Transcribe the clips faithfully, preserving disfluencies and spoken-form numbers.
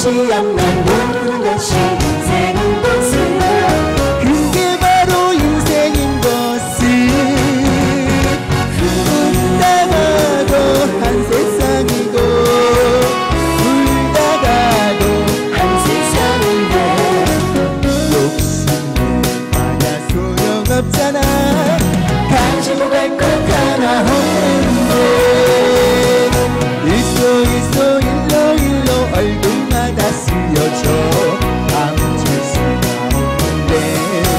하지 않는 모르는 것이 인생인 것을 그게 바로 인생인 것을 웃다가도 한 세상이고 울다가도 한 세상인데 욕심은 마야 소용없잖아. 가지고 갈 것 하나 없는데 일소 일소 일로 일로 얼굴마다 쓰여져 감출 수가 없는데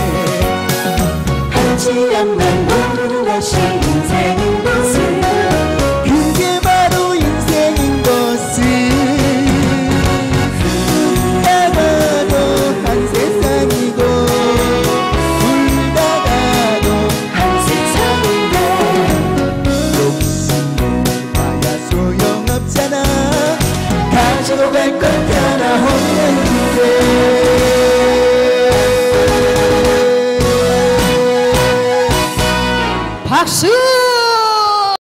하지 않는 모르는 것이 인생인 것을 그게 바로 인생인 것을 웃다가도 한 세상이고 울다가도 한 세상인데 욕심을 마야 소용없잖아. 가지고 갈 것